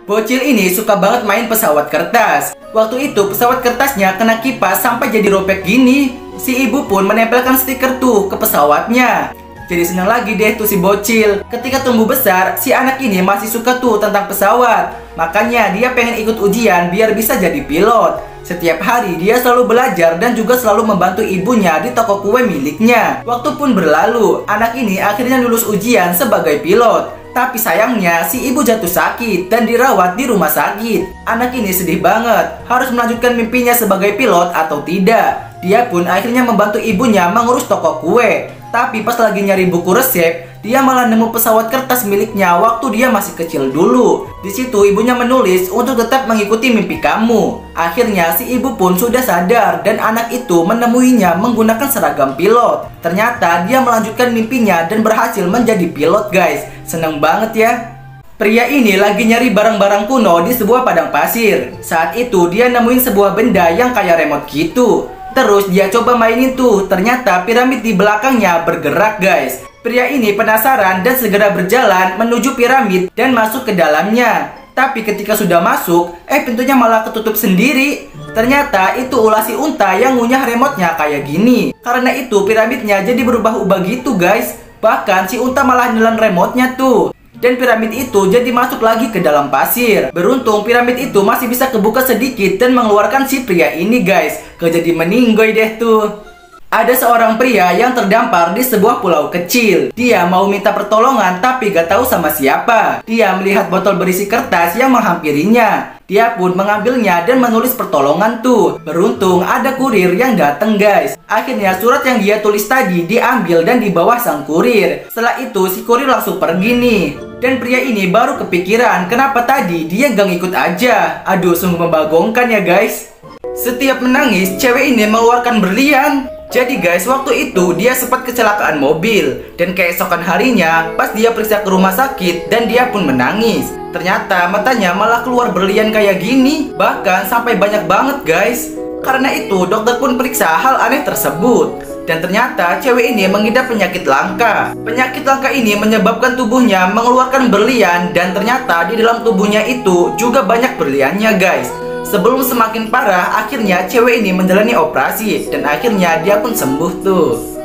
Bocil ini suka banget main pesawat kertas. Waktu itu pesawat kertasnya kena kipas sampai jadi robek gini. Si ibu pun menempelkan stiker tuh ke pesawatnya. Jadi senang lagi deh tuh si bocil. Ketika tumbuh besar, si anak ini masih suka tuh tentang pesawat. Makanya dia pengen ikut ujian biar bisa jadi pilot. Setiap hari dia selalu belajar dan juga selalu membantu ibunya di toko kue miliknya. Waktu pun berlalu, anak ini akhirnya lulus ujian sebagai pilot. Tapi sayangnya si ibu jatuh sakit dan dirawat di rumah sakit. Anak ini sedih banget, harus melanjutkan mimpinya sebagai pilot atau tidak. Dia pun akhirnya membantu ibunya mengurus toko kue. Tapi pas lagi nyari buku resep, dia malah nemu pesawat kertas miliknya waktu dia masih kecil dulu. Di situ ibunya menulis untuk tetap mengikuti mimpi kamu. Akhirnya si ibu pun sudah sadar dan anak itu menemuinya menggunakan seragam pilot. Ternyata dia melanjutkan mimpinya dan berhasil menjadi pilot, guys. Seneng banget ya. Pria ini lagi nyari barang-barang kuno di sebuah padang pasir. Saat itu dia nemuin sebuah benda yang kayak remote gitu. Terus dia coba mainin tuh, ternyata piramid di belakangnya bergerak, guys. Pria ini penasaran dan segera berjalan menuju piramid dan masuk ke dalamnya. Tapi ketika sudah masuk, pintunya malah ketutup sendiri. Ternyata itu ulah si unta yang ngunyah remote-nya kayak gini. Karena itu piramidnya jadi berubah-ubah gitu, guys. Bahkan si unta malah nelan remote-nya tuh. Dan piramid itu jadi masuk lagi ke dalam pasir. Beruntung piramid itu masih bisa kebuka sedikit dan mengeluarkan si pria ini, guys. Jadi meninggoy deh tuh. Ada seorang pria yang terdampar di sebuah pulau kecil. Dia mau minta pertolongan tapi gak tahu sama siapa. Dia melihat botol berisi kertas yang menghampirinya. Dia pun mengambilnya dan menulis pertolongan tuh. Beruntung ada kurir yang datang, guys. Akhirnya surat yang dia tulis tadi diambil dan dibawa sang kurir. Setelah itu si kurir langsung pergi nih. Dan pria ini baru kepikiran kenapa tadi dia gak ngikut aja. Aduh, sungguh membagongkan ya, guys. Setiap menangis, cewek ini mengeluarkan berlian. Jadi guys, waktu itu dia sempat kecelakaan mobil. Dan keesokan harinya, pas dia periksa ke rumah sakit dan dia pun menangis. Ternyata matanya malah keluar berlian kayak gini. Bahkan sampai banyak banget, guys. Karena itu dokter pun periksa hal aneh tersebut. Dan ternyata cewek ini mengidap penyakit langka. Penyakit langka ini menyebabkan tubuhnya mengeluarkan berlian. Dan ternyata di dalam tubuhnya itu juga banyak berliannya, guys. Sebelum semakin parah, akhirnya cewek ini menjalani operasi. Dan akhirnya dia pun sembuh tuh.